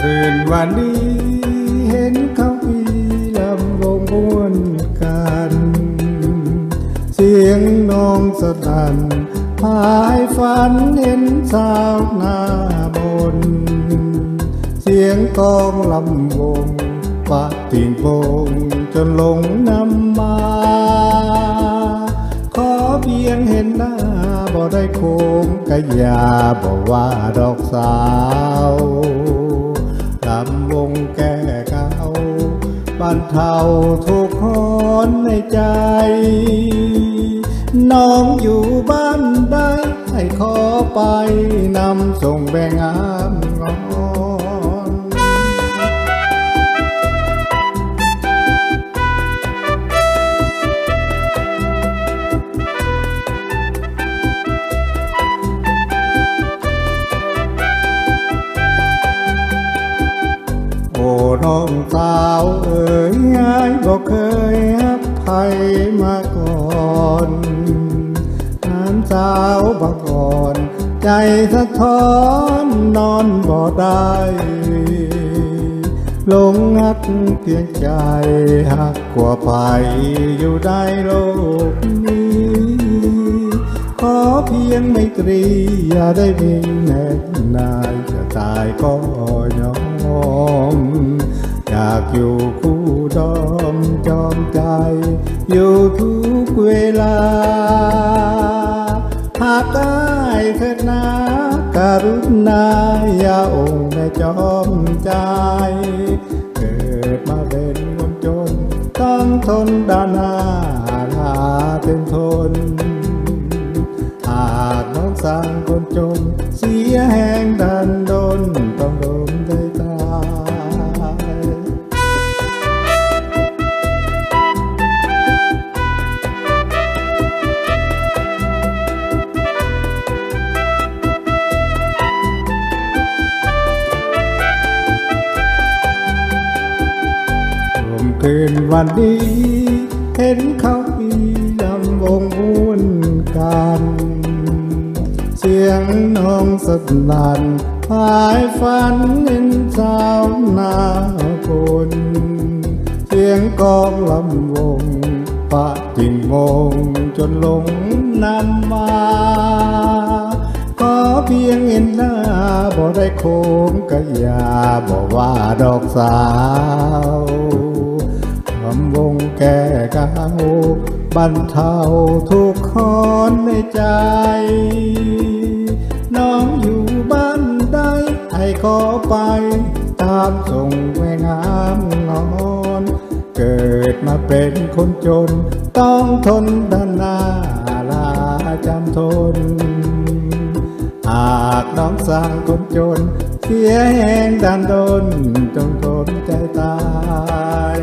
คืนวันนี้เห็นเขามีลำวงม้วนกันเสียงน้องสนั่นพายฝันเห็นสาวหน้าบนเสียงกองลำวงปะติ่งโป่งจนหลงนำมาขอเพียงเห็นหน้าบ่ได้โค้งกะยาบอกว่าดอกสาวลำวงแก้เก่าบรรเทาทุกข์ร้อนในใจน้องอยู่บ้านใดให้ขอไปนำส่งแบ่งงามงอนโอ้น้องสาวเอ๋ยง่ายบอกเคยให้ภัยมาก่อนน้ำสาวบักอ่อนใจสะท้อนนอนบ่ได้หลงหักเพียงใจหักกว่าภัยอยู่ในโลกนี้ขอเพียงไมตรีอย่าได้มีแน่นายจะตายก็ยอมอยากอยู่คู่ดอมจอมใจอยู่ทุกเวลาหากได้เถิดนาการุณาอย่าองค์แม่จอมใจเกิดมาเป็นคนจนต้องทนด้านหน้าลาเป็นทนหากน้องสร้างคนจนเสียแห่งดันดนต้องโดนได้ตายคืนวันนี้เห็นเขามีลำวงม้วนกันเสียงน้องสนั่นพายฝันเห็นสาวหน้าคนเสียงกองลำวงปะติ่งโมงจนหลงนำมาขอเพียงเห็นหน้าบ่ได้โค้งกะยาบอกว่าดอกสาวลำวงแก้เก่าบรรเทาทุกข์ร้อนในใจน้องอยู่บ้านใดให้ขอไปตามส่งแม่งามงอนเกิดมาเป็นคนจนต้องทนด้านหน้าลาจำทนหากน้องสร้างคนจนเสียแห่งดันดนจงทนใจตาย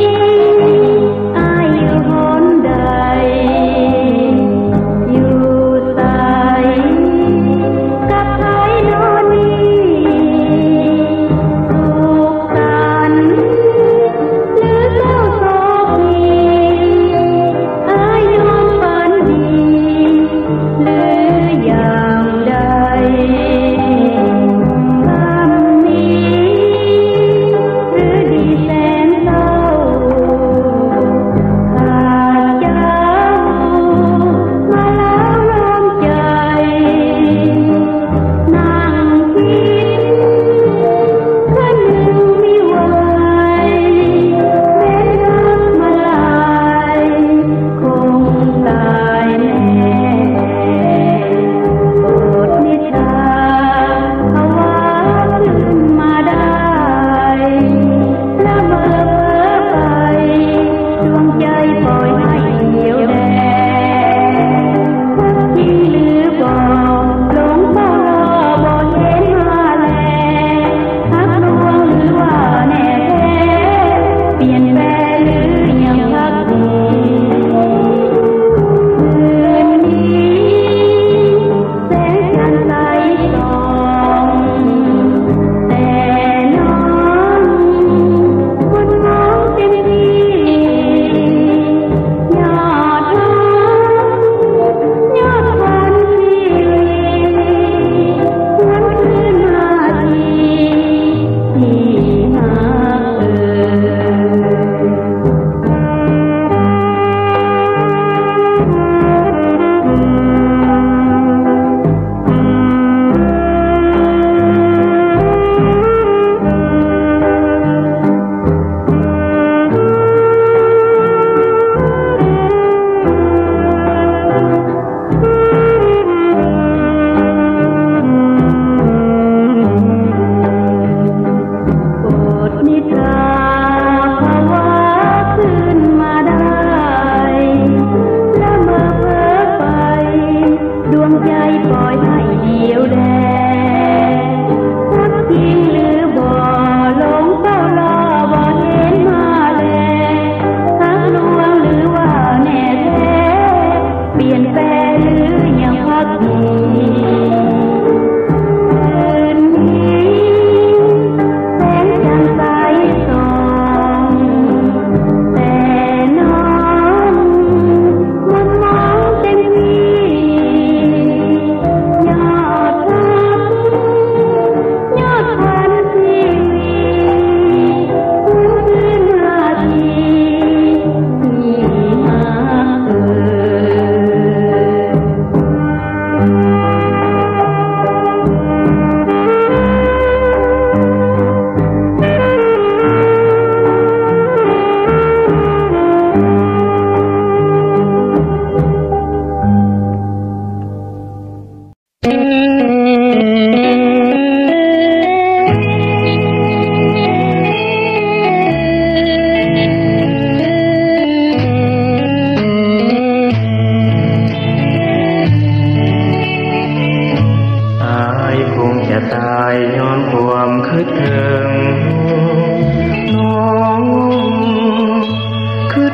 อยู่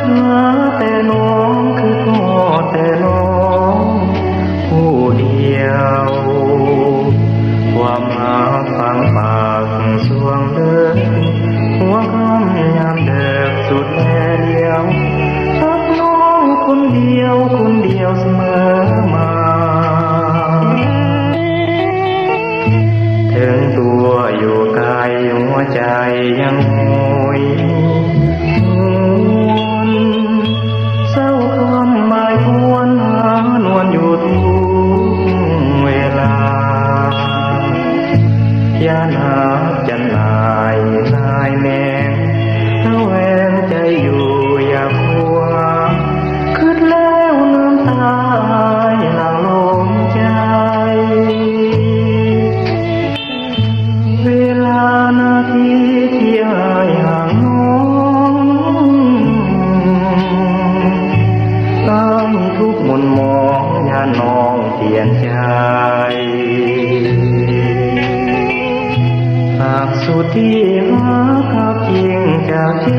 แต่น้องคือทอดแต่น้องผู้เดียวความรักฟังปากสวงเดินหัวคำยามเดิกสุดแม่เดียวรักน้องคนเดียวคนเดียวเสมอมาถึงตัวอยู่ไกลหัวใจยังโหยหวนเศร้าคำหมายทวนหานวลอยู่ทุกเวลาอย่านับจะนายแมงระแวงใจอยู่อย่าคว้าคิดแล้วน้ำตาหลั่งลงใจเวลานาทีที่อายห่างน้องตามทุกมุนมองอย่าน้องเปลี่ยนใจหากสุดที่หาขับยิงจากใจ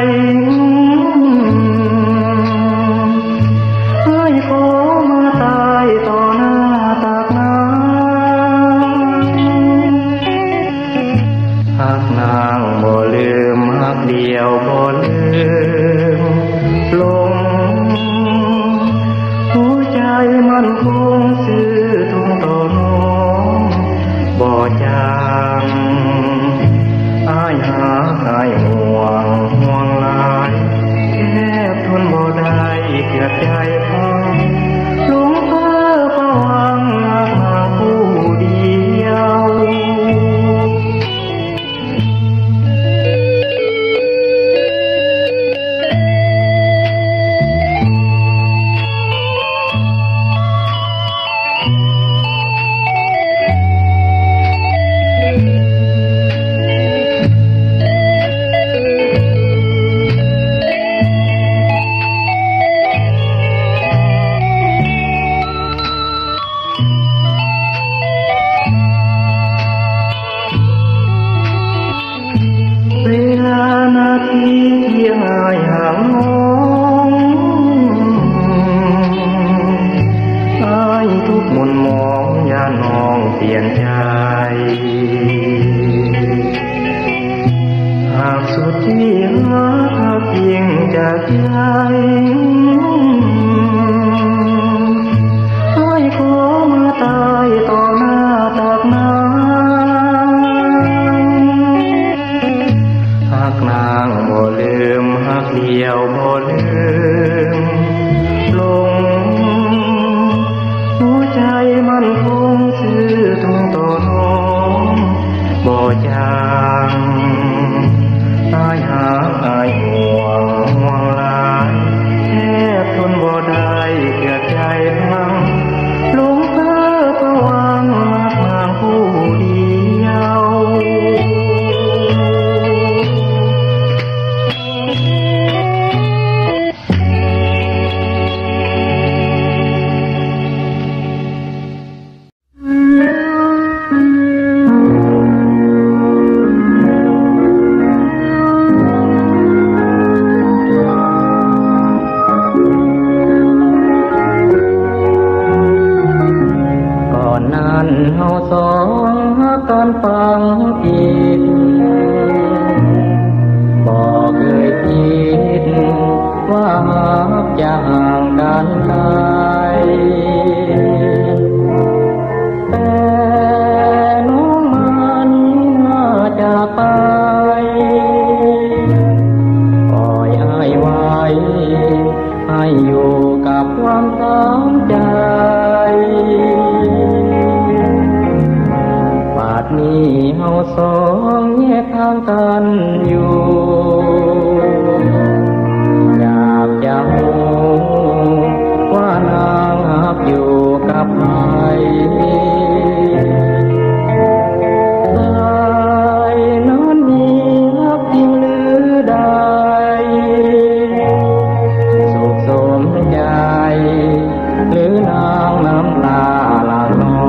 ให้ขอมาตายต่อหน้าตากน้ำหากนางบ่ลืมหากเดียวบ่ลืมลงหัวใจมันคงซื่อตรงต่อน้องบ่จางอายหาอายห่วงหลายแทบทนบ่ได้เกือบใจพังหลงเพ้อประวังหาผู้เดียวนาทีที่หายห่างน้องอายทุกมุนมองอย่าน้องเปลี่ยนใจหากสุดที่หาเพียงจากใจให้ขอมาตายต่อหน้าตากน้ำหากนางบ่ลืมหากเดียวบ่ลืมลงหัวใจมันคงซื่อตรงต่อน้องบ่จางอายหาอายห่วงหลายแทบทนบ่ได้เกือบใจพังหลงเพ้อประวังนางผู้เดียวเฮาสองหักกันฟังผิดบ่เคยคิดว่าหักจะห่างกันไกลแต่น้องมันน่าจะไปปล่อยให้ไว้ให้อยู่กับความเศร้าใจนี่เฮาสองแยกทางกันอยู่อยากจะรู้ว่านางหักอยู่กับใครสายนั้นมีหักจริงหรือใดสุขสมใจหรือนางน้ำตาหลั่งนอง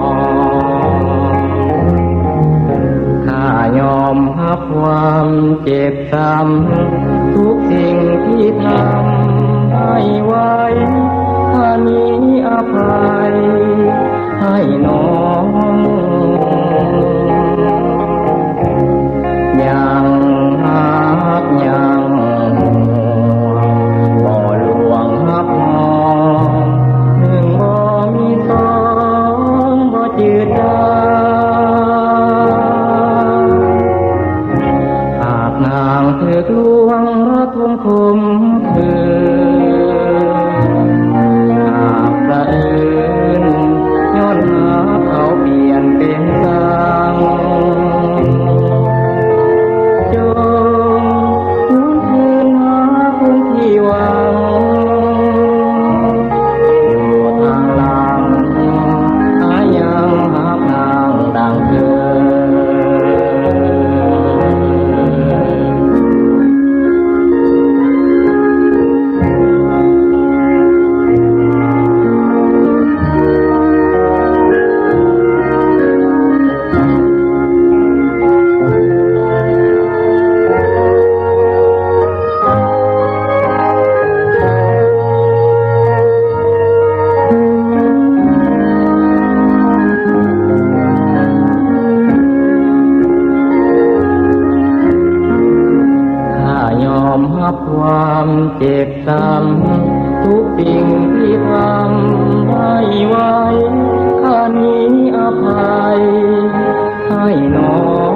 ยอมรับความจคมคืนจากสะอื่นย้อนหาเขาเปลี่ยนเป็นสังจงหวนคืนหาคนที่หวังอยู่ทางหลังหายังหาทางดังเดิมรับความเจ็บช้ำทุกสิ่งที่ทำให้ไว้ข้านี้อภัยให้น้อง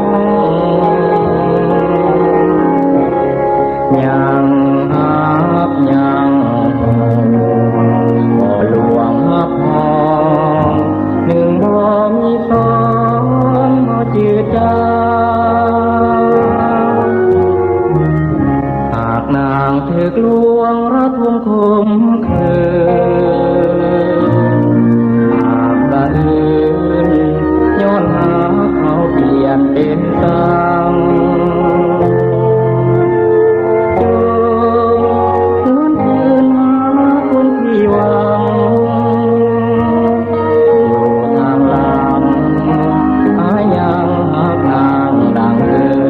ยังหักยังห่วงบ่หลวงหักหองหนึ่งบ่มีสองบ่จืดจางนางถึกลวงระทมคมคืนหากสะอื่นย้อนหาเขาเปลี่ยนเป็นสังจงหวนคืนหาคนที่หวังอยู่ทางหลังหายังหาทางดังเดิม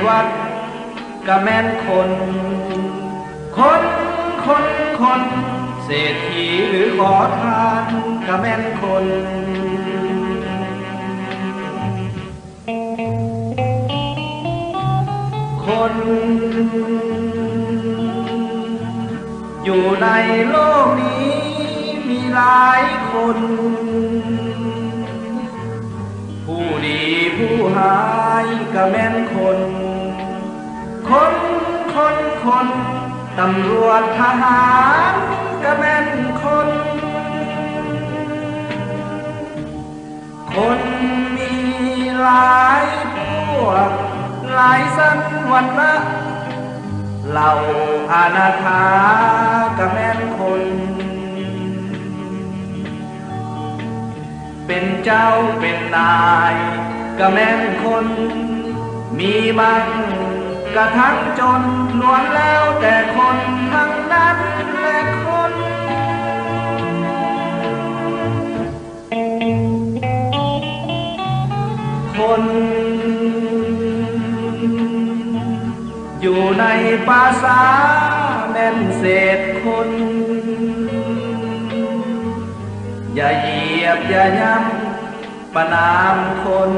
วัดก็แม่นคนเศรษฐีหรือขอทานก็แม่นคนอยู่ในโลกนี้มีหลายคนผู้ดีผู้หายก็แม่นคนตำรวจทหารก็แม่นคนมีหลายพวกหลายสันวรรณะเหล่าอนาถาก็แม่นคนเป็นเจ้าเป็นนายก็แม่นคนมีมั่งกระทั่งจนล้วนแล้วแต่คนทั้งนั้นและคนอยู่ในภาษาแม่นเศษคนอย่าเหยียบอย่าย้ำประนามคน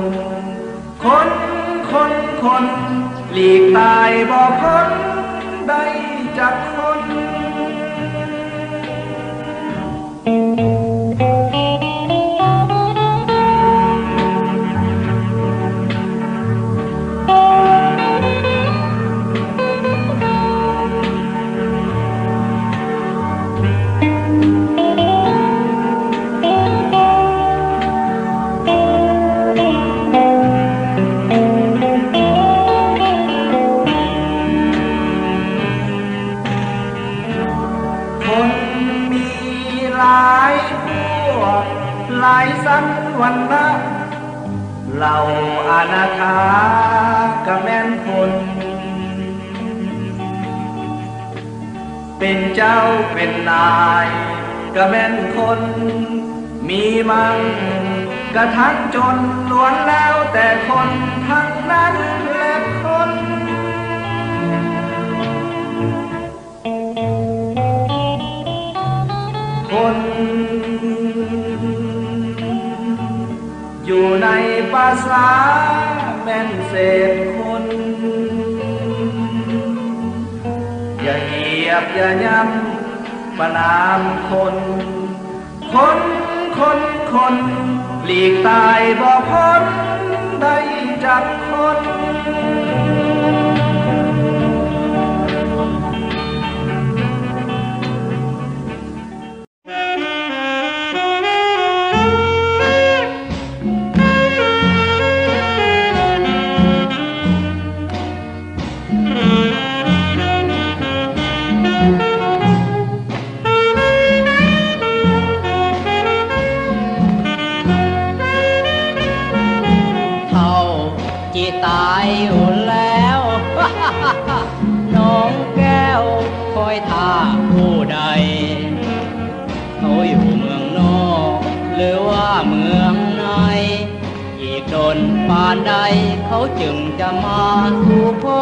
หลีกตายบ่พ้นได้จากคนหลายสันวรรณะเหล่าอนาถาก็แม่นคนเป็นเจ้าเป็นนายก็แม่นคนมีมั่งกระทั่งจนล้วนแล้วแต่คนทั้งนั้นและคนอยู่ในภาษาแม่นเศษคนอย่าเหยียบอย่าย้ำประนามคนหลีกตายบ่พ้นได้จากคนตายอยู่แล้วน้องแก้วคอยท่าผู้ใดเขาอยู่เมืองนอกหรือว่าเมืองในอีกโดนปานใดเขาจึงจะมาสู่พ่อ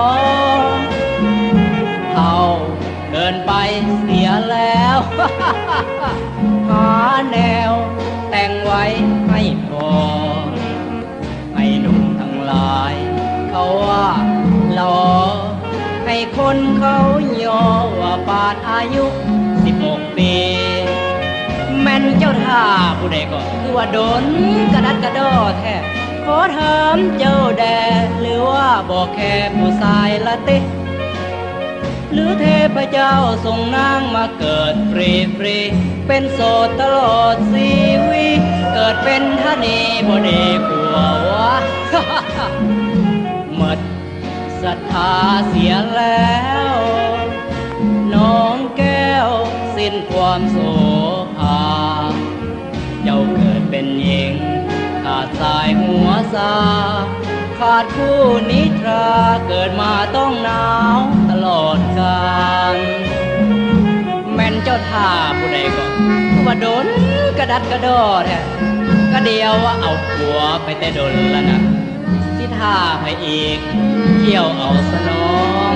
เขาเกินไปเสียแล้วหาแนวแต่งไว้ให้พอให้หนุ่มเขาว่าหล่อให้คนเขาย่อว่าปานอายุ16 ปีแม่นเจ้าท่าผู้ใดก็คือว่าโดนกระดัดกระดอแท้ขอถามเจ้าแดหรือว่าบอกแค่ผู้ชายละติหรือเทพเจ้าส่งนางมาเกิดฟรีเป็นโสดตลอดชีวิตเกิดเป็นท่านีบ่ดีกลัววะหมดศรัทธาเสียแล้วน้องแก้วสิ้นความโสภาเจ้าเกิดเป็นหญิงขาดสายหัวซาขาดคู่นิทราเกิดมาต้องหนาวตลอดกาลแม่นเจ้าท่าผู้ใดก็ว่าโดนกระดัดกระดอแท้ก็เดียวว่าเอาผัวไปแต่ดนแล้วนะที่ท่าให้อีกเที่ยวเอาสนอง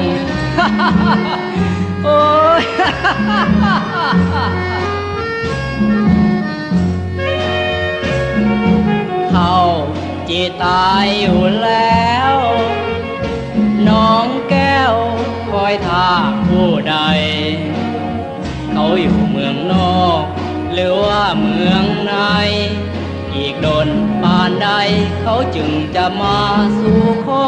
โอ้ยเขาจีตายอยู่แล้วน้องแก้วคอยท่าผู้ใดเขาอยู่เมืองนอกหรือว่าเมืองในอีกโดนปานใดเขาจึงจะมาสู่ขอ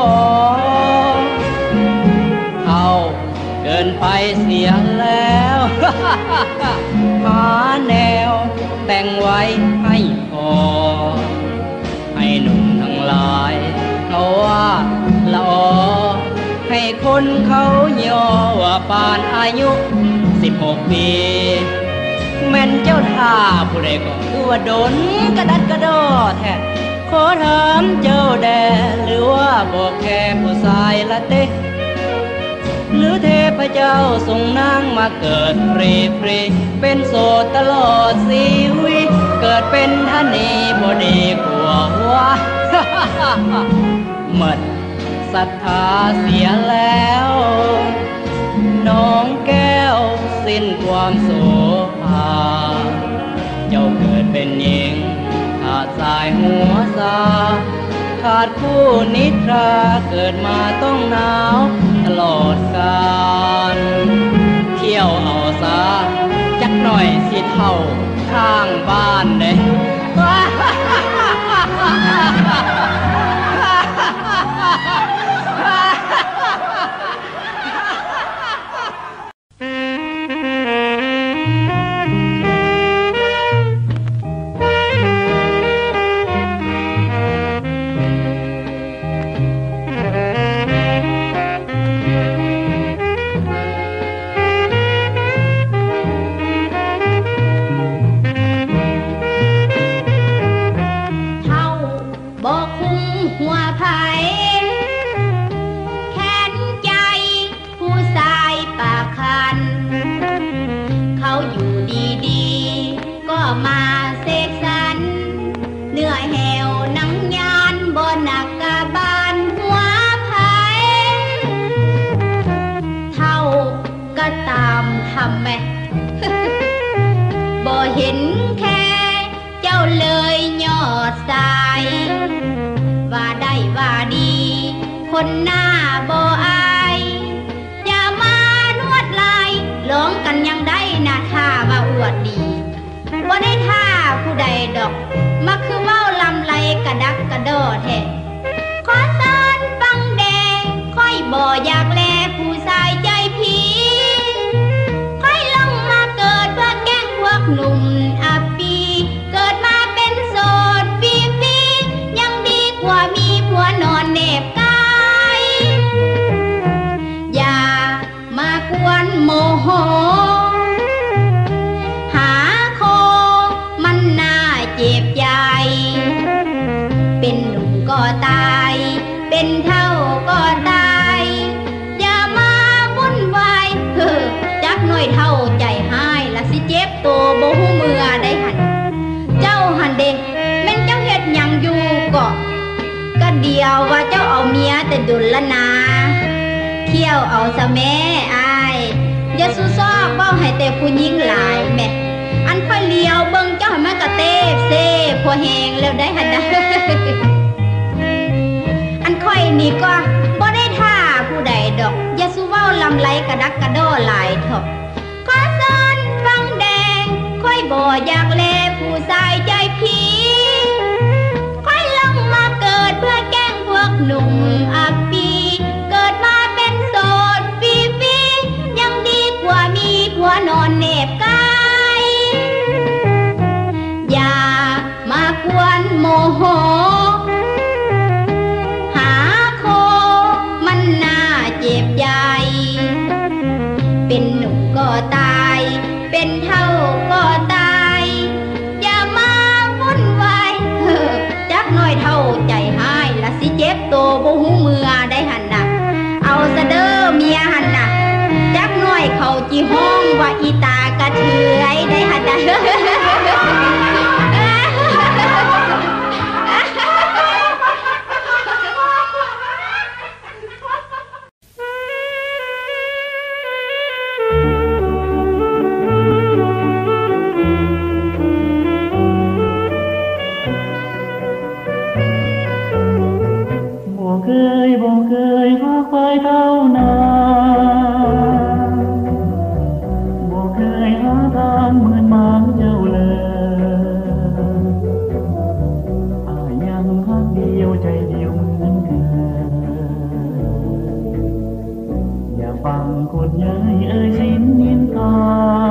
เขาเกินไปเสียแล้วหาแนวแต่งไว้ให้พอให้หนุ่มทั้งหลายเขาว่าละออให้คนเขาย่อว่าปานอายุ16 ปีแม่นเจ้าท่าผู้ใดก็คือว่าโดนกระดัดกระดอแท้ขอถามเจ้าแดหรือว่าบอกแค่ผู้ชายละเต้หรือเทพเจ้าส่งนางมาเกิดฟรีเป็นโสดตลอดชีวิตเกิดเป็นท่านนี้บ่ดีกว่าว่าหมดศรัทธาเสียแล้วน้องแก้วสิ้นความโสภาเจ้าเกิดเป็นหญิงขาดสายหัวซาขาดคู่นิทราเกิดมาต้องหนาวตลอดกาลเที่ยวเอาซาจักหน่อยสิเท่าข้างบ้านเด้เห็นแค่เจ้าเลยยอดสายว่าได้ว่าดีคนหน้าบ่อายอย่ามานวดลายร้องกันยังได้นะท่าว่าอวดดีบ่ได้ท่าผู้ใดดอกมาคือเว้าลำไรกระดักกระโดดแท้ขอสอนฟังแดงค่อยบ่อยากแลผู้ชายใจผีค่อยลงมาเกิดเพื่อแกล้งพวกหนุ่มอับปีเกิดมาเป็นโสดฟรีๆยังดีกว่ามีผัวนอนเนบกายอย่ามากวนโมโหหาโคมันน่าเจ็บใจเป็นหนุ่มก็ตายเป็นเท่าก็ตายอย่ามาวุ่นวายจักหน่อยเท่าใจหายละสิเจ็บตัวบ่ฮู้เมื่อได้หันเจ้าหันเด้แม่นเจ้าเฮ็ดหยังอยู่ก็เดียวว่าเจ้าเอาเมียแต่ดุลละนาเที่ยวเอาซะแม่อายอย่าสู้ซอกเว้าให้แต่ผู้หญิงหลายแม่อันค่อยเลี้ยวเบิ่งเจ้าให้มันกระเตบเซพอแหงแล้วได้หันนะอันค่อยนี่ก็บ่ได้ท่าผู้ใดดอกอย่าสู้เว้าลำไรกระดักกระโดหลายเถอะขอสอนฟังแดงค่อยบ่อยากแลผู้ชายใจผีค่อยลงมาเกิดเพื่อแกล้งพวกหนุ่มอับปีเกิดมาเป็นโสดฟรีๆยังดีกว่ามีผัวนอนเนบกายอย่ามากวนโมโหหาโคมันน่าเจ็บใจเป็นหนุ่มก็ตายเป็นเท่าก็ตายอย่ามาวุ่นวายจักหน่อยเท่าใจหายละสิเจ็บตัวบ่ฮู้เมื่อได้หันน่ะเอาซะเด้อเมียหันน่ะจักหน่อยเขาจิห้องว่าอีตากระเทือยได้หันน่ะยเท่านาบ่เคยหาทางเหมือนมางเจ้าเลยอ้ายยังฮักเดียวใจเดียวเหมือนเคยอย่าฟังคนย้ายเอ่ยสิ้นนินทา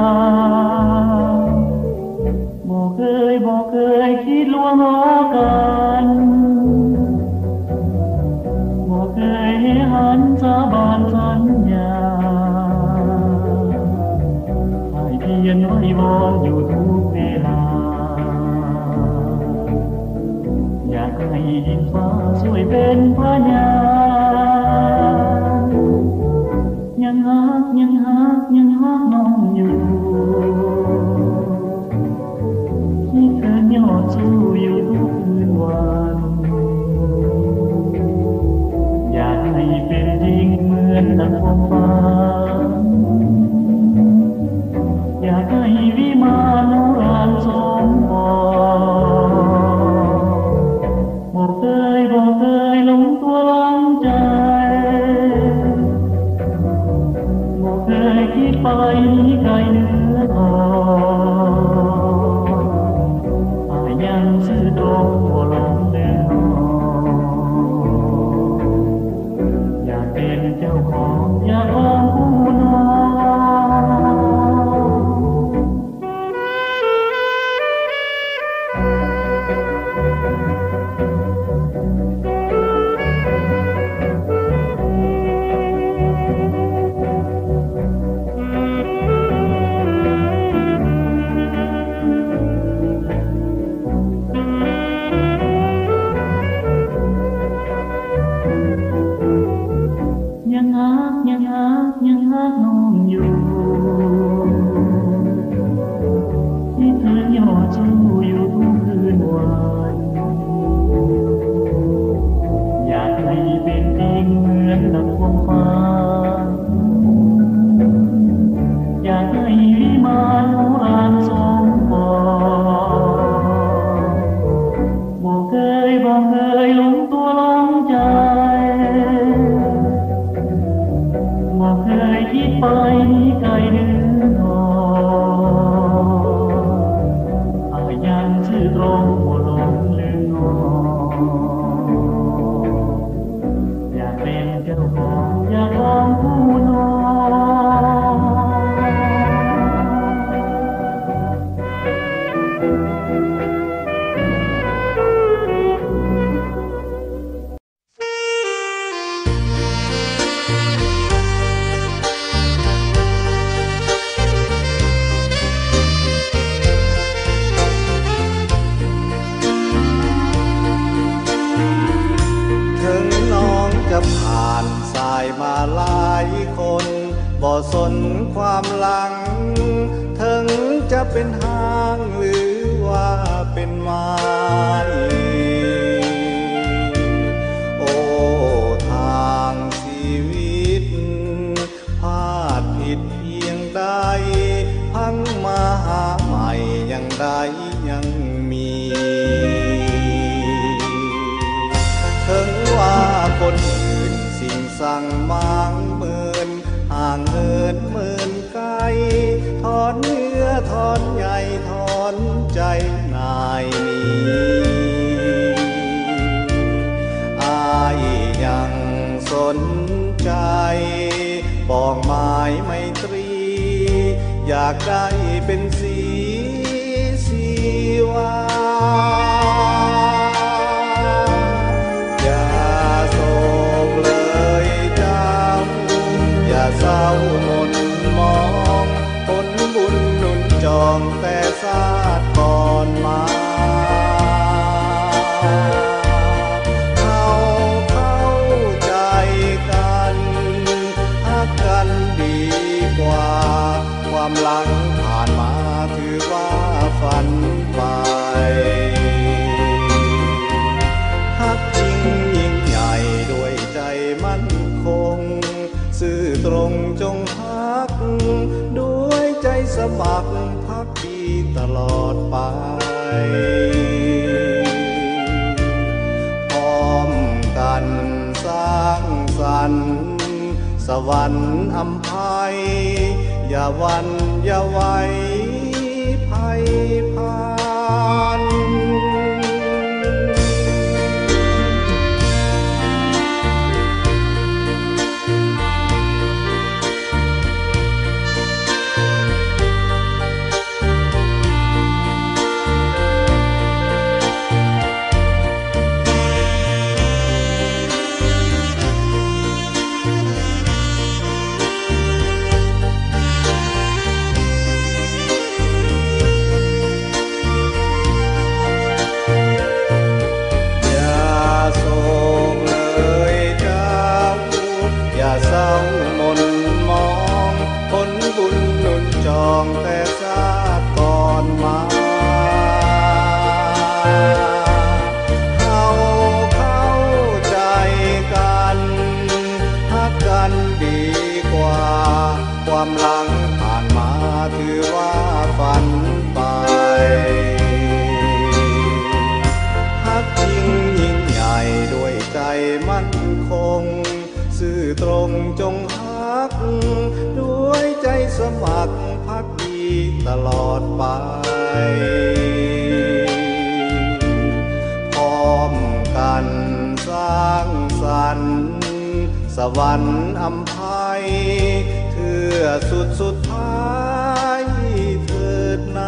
บ่เคยคิดลวงล้อกันบ่เคยให้หันสาบานสัญญาให้เพียรไว้วอนอยู่ทุกเวลาอยากให้ดินฟ้าช่วยเป็นพยานยังฮักน้องอยู่ที่เธอยอดสู้อยู่ทุกคืนวันอยากให้เป็นจริงเหมือนดังความฝันอยากให้วิมานโบราณสมหวังบ่เคยลงตัวหลังใจบ่เคยคิดไปไกลเหนือทองยังซื่อตรงบ่หลงเดินอยากเป็นเจ้าของอยากลองผู้น้องยังฮักน้องอยู่ที่เธอยอดสู้อยู่ทุกคืนวันอยากให้เป็นจริงเหมือนดังความฝันอยากให้วิมานโบราณสมหวังบ่เคยลงตัวลงใจบ่เคยคิดไปไกลเหนือทองอ้ายยังซื่อตรงบ่หลงลืมน้องอยากเป็นเจ้าของอยากลองผู้น้องผ่านสายมาหลายคนบ่สนความหลังถึงจะเป็นทางหรือว่าเป็นไม้โอ้ทางชีวิตพลาดผิดเพียงใดพังมาหาใหม่ยังได้ยังมีถึงว่าคนอื่นสิ่งสั่งมางเมินห่างเหินเมินไกลถอนเนื้อถอนใยถอนใจนายนี้อายยังสนใจปองไม้ไมตรีอยากได้เป็นสีวาเศร้าหม่นมองผลบุญหนุนจองแต่ชาติก่อนมาเข้าใจกันฮักกันดีกว่าความหลังผ่านมาสวรรค์อำภัยอย่าหวั่นอย่าไหวภัยผ่านเศร้ามนมองผลบุญหนุนจองแต่ชาติก่อนมาเข้าใจกันฮักกันดีกว่าความหลังผ่านมาถือว่าฝันไปฮักจริงยิ่งใหญ่ด้วยใจมั่นคงซื่อตรงจงฮักด้วยใจสมัครภักดีตลอดไปพร้อมกันสร้างสรรค์สวรรค์อำภัยเทื่อสุดท้ายเถิดนา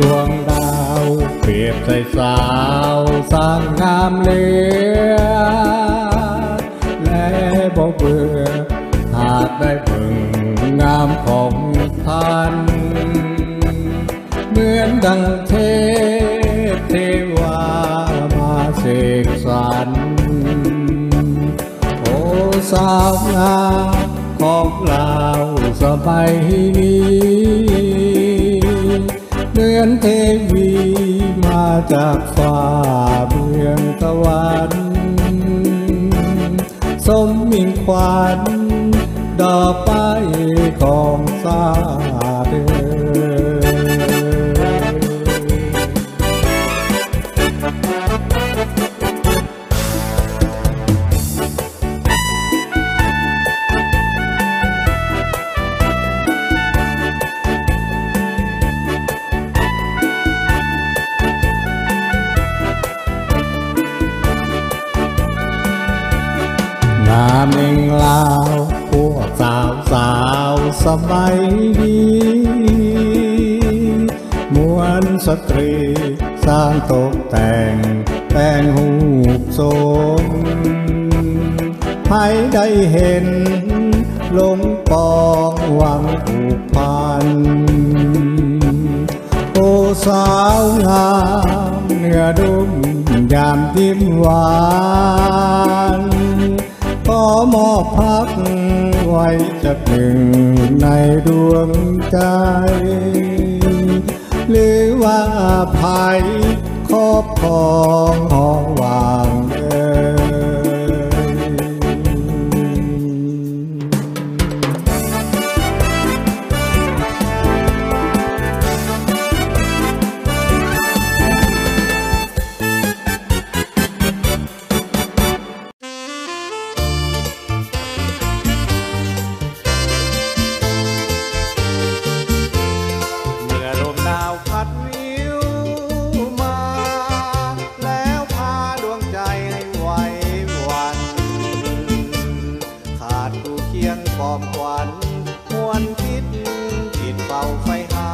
วงดาวเปรียบใจสาวสร้างงามเหลือและบ่เบื่อหากได้เบิ่งงามของท่านเหมือนดังเทพเทวามาเสกสรรโอ้สาวงามของเราสบายนี้เหมือนเทวีมาจากฟ้าเมืองตะวันสมมิ่งขวัญดอกไม้ของสาเดืงามเองลาวพวกสาวสบายดีมวนสตรีสร้างตกแต่งหูปทรงให้ได้เห็นลงปองหวังผูกพันโอ้สาวงามเนื้อนุ่มยามยิ้มหวานขอมอบพักไว้จักหนึ่งในดวงใจหรือว่าภัยครอบครองห้องว่างความขวัญมวนคิดจิตเฝ้าไฟหา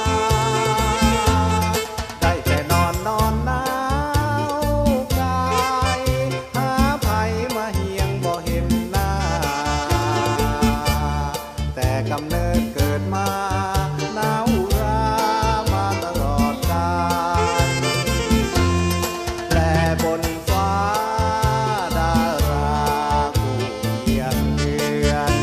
ได้แต่นอนหนาวกายหาไผมาเฮียงบ่เห็นหน้าแต่กำเนิดเกิดมาหนาวรามาตลอดกาลและบนฟ้าดาราผู้เคียงเดือน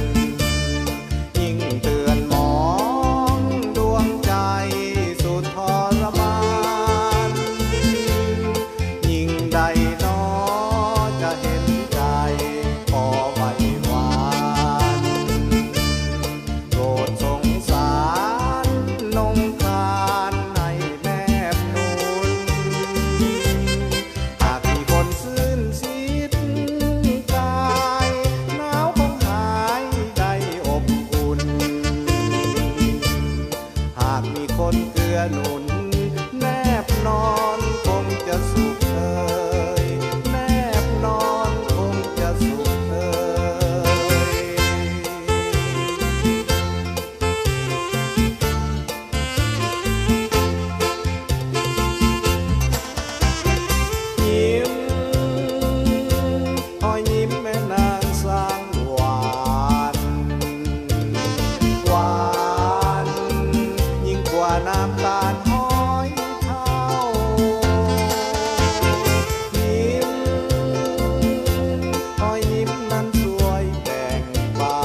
หนุนแนบนอนคงจะสุขเอ่ยแนบนอนคงจะสุขเอ่ยยิ้มหอยยิ้มแม่นางสร้างหวานหวานยิ่งกว่าน้ำตาลหอยเท่ายิ้มหอยยิ้มนั้นสวยแต่งเบา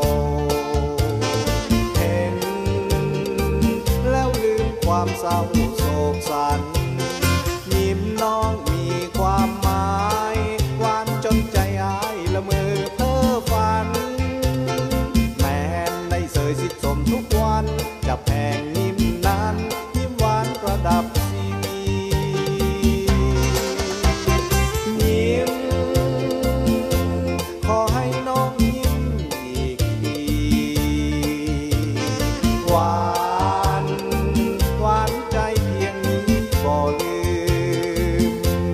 เห็นแล้วลืมความเศร้าโศกสันยิ้มน้องมีความหมายหวานจนใจอ้ายละเมอเพ้อฝันแม้ในเสยสิทธิ์สมทุกวันจะแพงยิ้มนั้นยิ้มหวานประดับชีวียิ้มขอให้น้องยิ้มอีกทีหวานหวานใจเพียงนี้บ่ลืม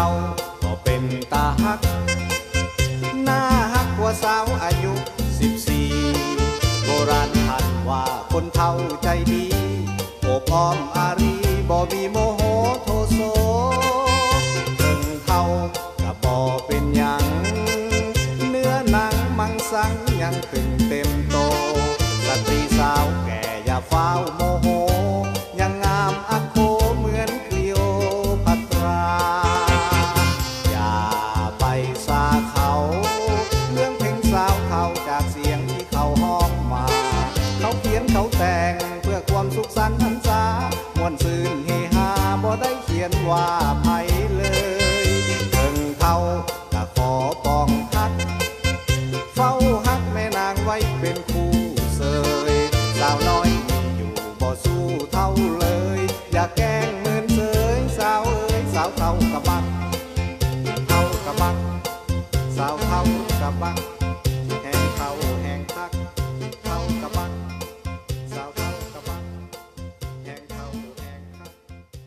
าก็เป็นตาฮักหน้าฮักกว่าสาวอายุ14โบราณท่านว่าคนเฒ่าใจดีโอบอ้อมอารีบ่มีโมโหโทโสถึงเฒ่าก็บ่เป็นหยังเนื้อหนังมังสังยังตึงเต็มโตสตรีสาวแก่อย่าฟ้าวโมโหยังงามอักโคเหมือนคลีโอพัตราอย่าไปสาเขาเรื่องเพลงสาวเขาจากเสียงที่เขาห้องมาเขาเขียนเขาแต่งเพื่อความสุขสันต์พรรษามวนซื่นเฮฮาบ่ได้เขียนว่าไผเลยเพิ่งเขาก็ขอปองทักเฝ้าฮักแม่นางไว้เป็นคู่เสยสาวน้อยอยู่บ่สู้เท่าเลยอย่าแกล้งเหมือนเสยสาวเอ๋ยสาวเท่ากะบักเท่ากะบักสาวเท่ากะบักแห่งเท่าแห่งทักเท่ากะบักสาวเท่ากะบักแห่งเท่าแห่งทัก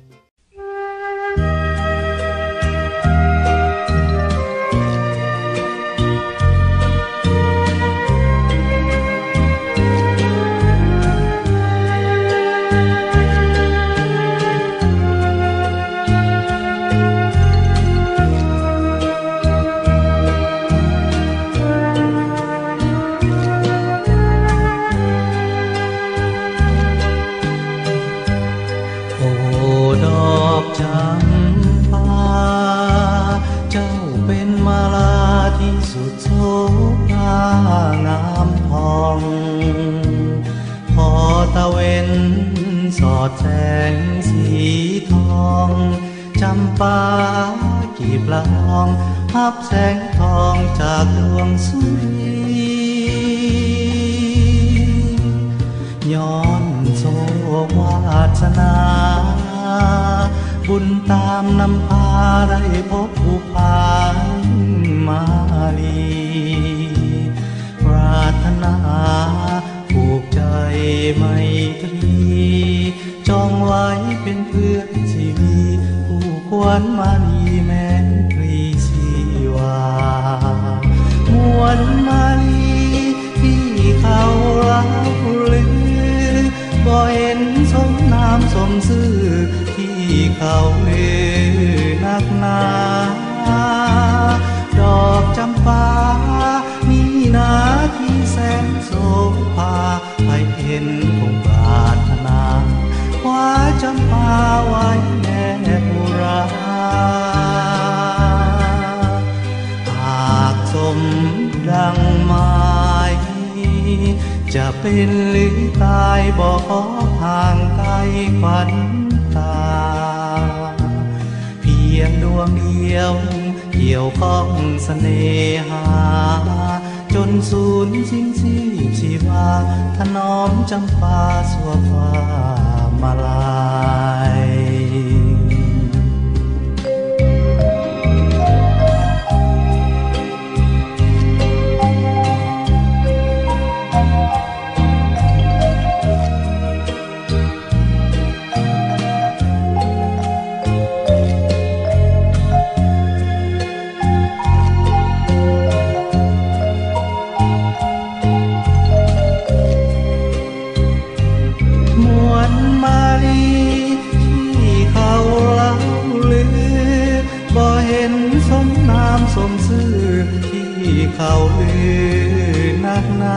แสงสีทองจำปากีบละอองฮับแสงทองจากดวงสุรีย้อนโชควาสนาบุญตามนำพาได้พบผู้พานมาลีปรารถนาผูกใจไมตรีจองไว้เป็นเพื่อนชีวีผู้ควรมาลีแม้นตรีชีวามวลมาลีที่เขาเล่าลือบ่เห็นสมนามสมซื่อที่เขาลือนักหนาดอกจำปานี่นาที่แสนโสภาให้เห็นคงปรารถนาคว้าจำปาไว้แน่บุราหากสมดังหมายจะเป็นหรือตายบอกขอห่างไกลฝันตาเพียงดวงเดียวเกี่ยวข้องเสน่หาจนสูญสิ้นชีวาถนอมจำปาสัวฟ้ามาลายสมซื่อที่เขาลือนักหนา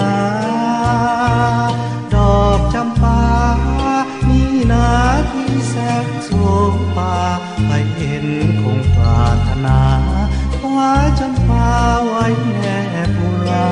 ดอกจำปานี่นาที่แสนโสภาให้เห็นคงปรารถนาคว้าจำปาไว้แน่บุรา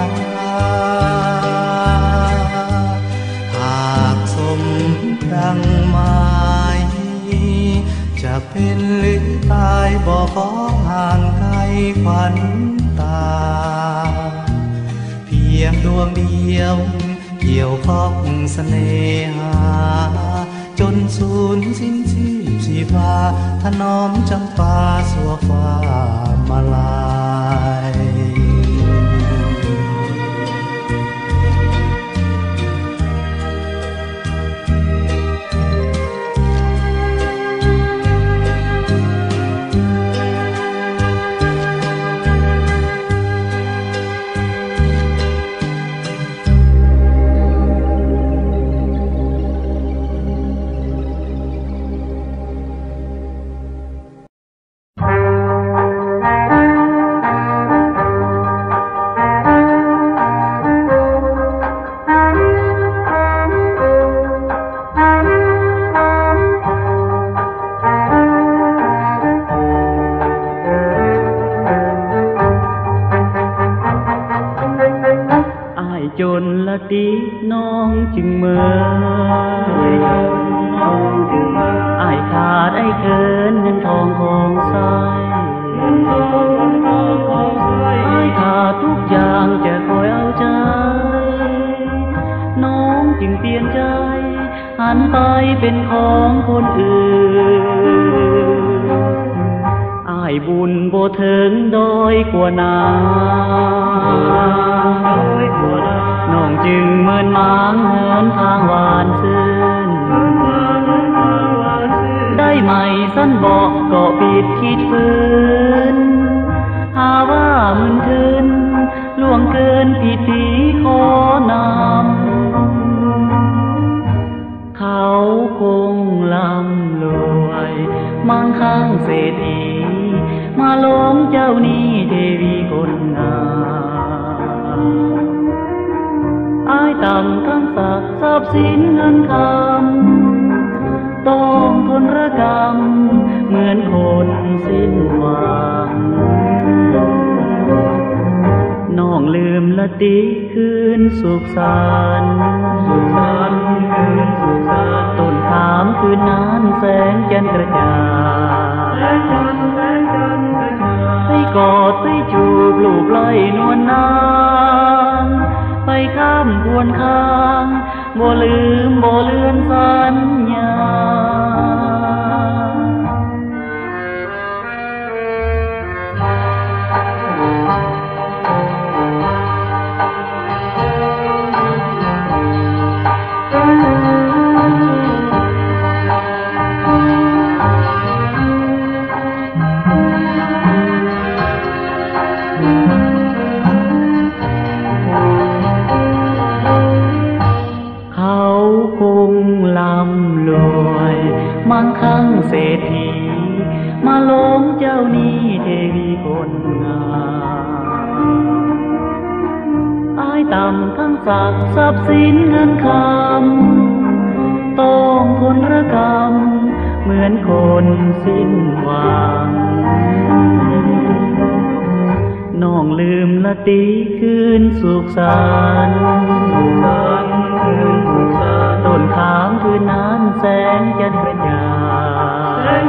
หากสมดังหมายจะเป็นหรือตายบอกขอห่างไกลขวัญตาเพียงดวงเดียวเกี่ยวข้องเสน่หาจนสูญสิ้นชีวาถนอมจำปาสัวฟ้ามาลายจึงเมื่อยอ้ายขาดไอ้เคินเงินทองของใสอ้ายขาดทุกอย่างจะคอยเอาใจน้องจึงเปลี่ยนใจหันไปเป็นของคนอื่นอ้ายบุญบ่ถึงโดยกว่านาน้องจึงเหมือนหมางเหินทางหวานซื่นได้ไหมสั้นบอกก็ปิดคิดฝืนหาว่ามึนทึนล่วงเกินผิดที่ขอนำเขาคงลำรวยมั่งคั่งเศรษฐีมาหลงเจ้านี้เทวีคนงามอ้ายต่ำทั้งศักดิ์ทรัพย์สินเงินคำต้องทนระกำเหมือนคนสิ้นหวังน้องลืมละติคืนสุขสันต์คืนสุขสันต์ต้นขามคืนนั้นแสงจันทร์กระจ่างให้กอดให้จูบลูบไล่นวลนางไปข้ามควนค้างบ่ลืมบ่เลือนสัญญามั่งคั่งเศรษฐีมาหลงเจ้านี้เทวีคนงามอ้ายต่ำทั้งศักดิ์ทรัพย์สินเงินคำต้องทนระกำเหมือนคนสิ้นหวังน้องลืมละติคืนสุขสันต์ต้นขามคืนนั้นแสงจันทร์กระจ่าง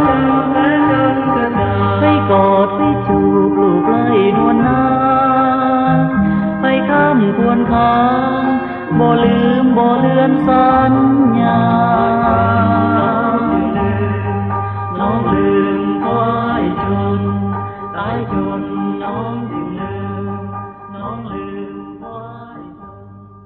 ให้กอดให้จูบลูบไล่นวลนางไปข้ามควนค้างบ่ลืมบ่เลือนสัญญาน้องลืมก็อ้ายจนตายจนน้องจึงลืมน้องลืมก็อ้ายจน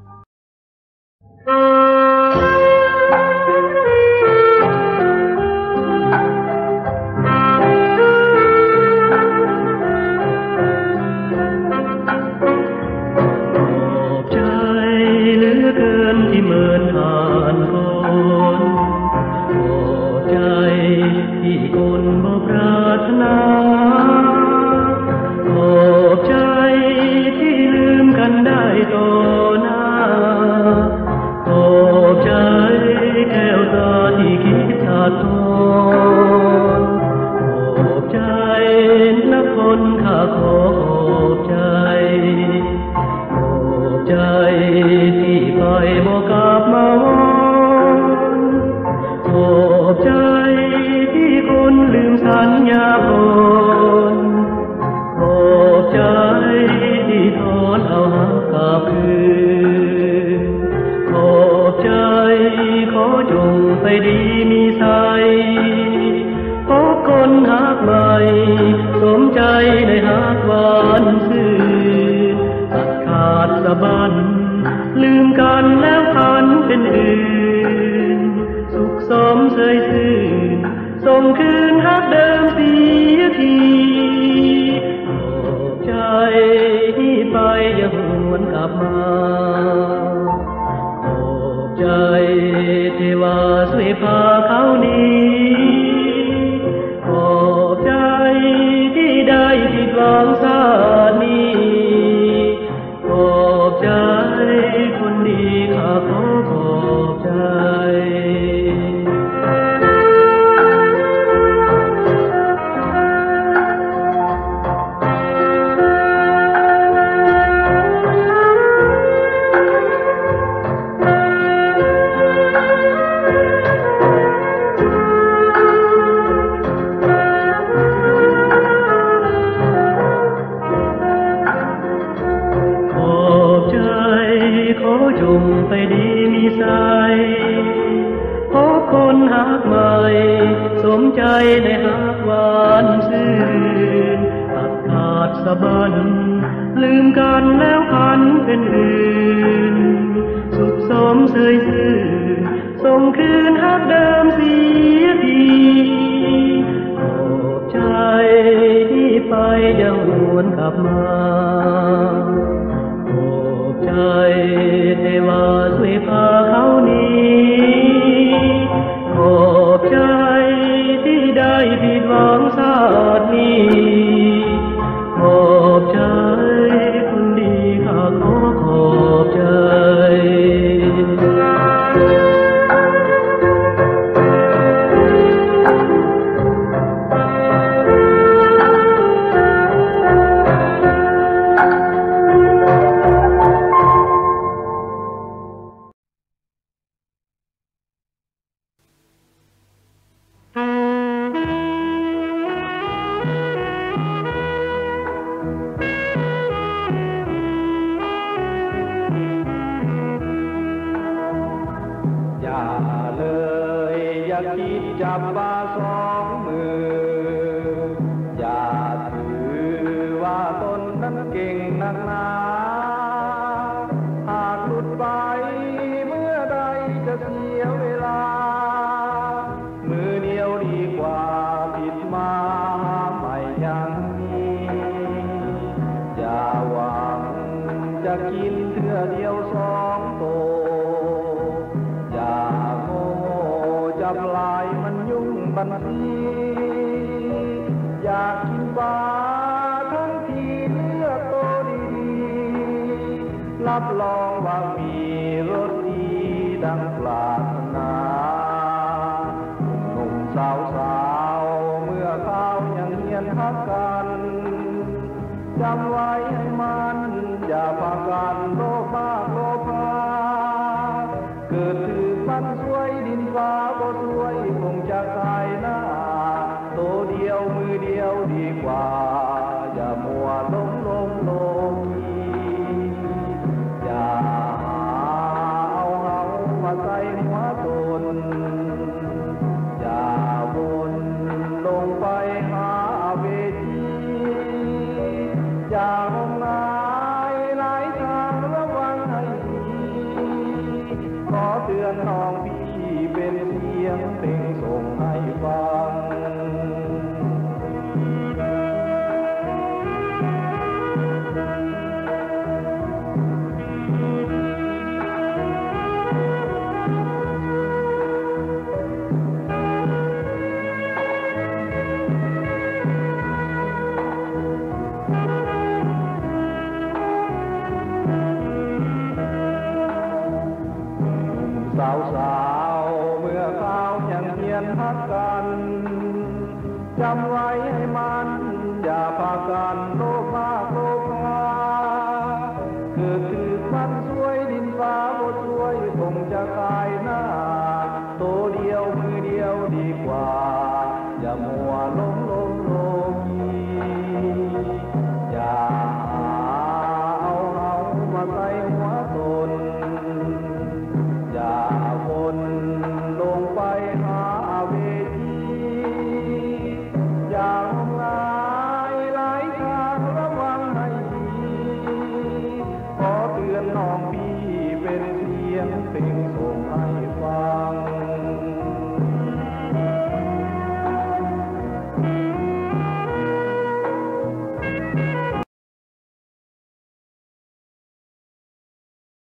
ที่เหมือนทานคนขอบใจที่คนบ่ปรารถนาขอบใจที่ลืมกันได้ต่อหน้าขอบใจแก้วตาที่คิดถาทอดขอบใจนักคนข้าขอบใจที่ไปบ่กลับมาขอบใจที่คุณลืมสัญญาก่อนขอบใจที่ทอนเอาหากลับคืนขอบใจขอจงไปดีมีใสพบคนหักใหม่สมใจในหักหวานซื่อตัดขาดสะบั้นลืมกันแล้วพันเป็นอื่นสุขสมเสยซื่นส่งคืนฮักเดิมเสียทีขอบใจที่ไปอย่าหวนกลับมาขอบใจเทวาช่วยพาเขาหนีขอบใจที่ได้ผิดหวังชาตินี้ขอบใจคนดีข้าขอขอบใจสะบันลืมกันแล้วพันเป็นอื่นสุขสมเสยซื่นส่งคืนฮักเดิมเสียทีขอบใจที่ไปยังหวนกลับมาขอบใจเทวาช่วยพาเขาหนีขอบใจที่ได้ผิดหวังชาตินี้ขอบใจคนดีข้าขอขอบใจคิดจับมาสองมืออย่าถือว่าตนนั้นเก่งนักหนาหากหลุดไปเมื่อใดจะเสียเวลามือเดียวดีกว่าผิดมาไม่ยังมีอย่าหวังจะกินเทื่อเดียวสองโตจับลายมันยุ่งบันทีอยากกินปลาทั้งทีเลือกโตดีๆรับรองว่ามีรสดีดังปรารถนาหนุ่มสาวเมื่อเขายังเฮียนฮักกันจำไว้ให้มันอย่าพากันโลภมากโลภาเกิดถือมันสวยดินฟ้าบ่สวยคงจะกายหน้าโตเดียวมือเดียวดีกว่าอย่ามัวลงโลกีอย่าเอามาใส่หัวตนอย่าวนลงไปหาเวทีอย่างมงายหลายทางระวังให้ดีขอเตือนน้องพี่เป็นเสียงเพลงส่งให้ฟังสาวเมื่อเขายังเฮียนฮักกันจำไว้ให้มันอย่าพากันโลภมากโลภาเกิดถือมันสวยดินฟ้าบ่สวยคงจะกายหน้าโตเดียวมือเดียวดีกว่าอย่ามัวลงโลกีอย่าเอามาใส่หัวตนอย่าวนลงไปหาเวทีอย่างงายหลายทางระวังให้ดีขอเตือนน้องพี่เป็นเสียงเพลงส่งให้ฟัง